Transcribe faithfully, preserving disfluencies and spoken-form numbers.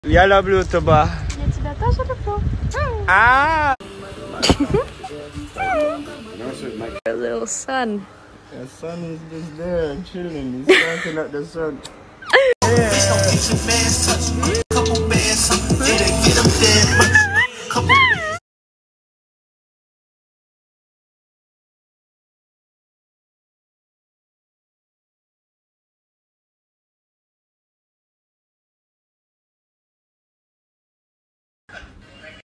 Я люблю тебя. Я тебя тоже люблю. А. A little sun. The sun is just there chilling. He's talking at the sun.